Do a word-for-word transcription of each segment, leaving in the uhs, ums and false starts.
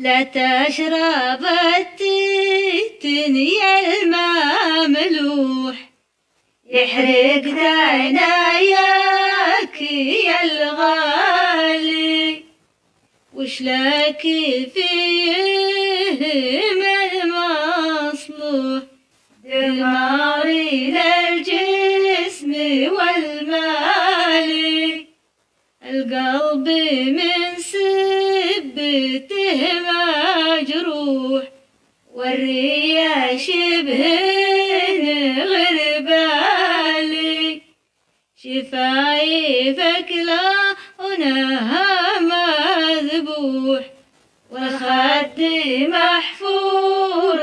لا تشرب التتن يا المملوح، يحرق عناياك يا الغالي، وش لك فيه من مصلوح؟ دماري للجسم والمال، القلب من سبته مجروح، والريا شبه غربالي، شفايفك لونها مذبوح، والخد محفور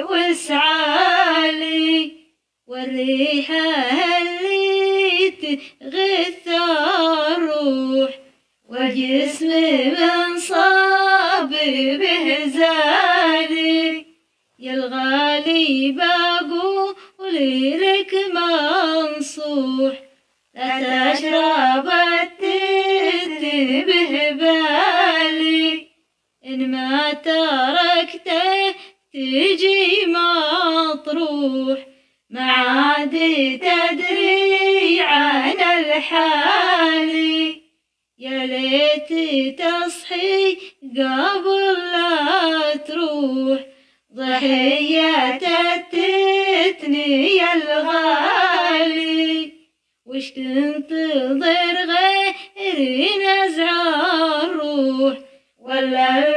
وسعالي، والريحة اللي تغث الروح، والجسم منصاب به زالي، يا الغالي بقول لك منصوح، لا تشرب التت بهبالي، إن ما تركته تجي مطروح، ما عاد تدري عن الحالي، يا ليت تصحي قبل لا تروح، ضحية التتني يا الغالي، وش تنتظر غير نزع الروح؟ ولا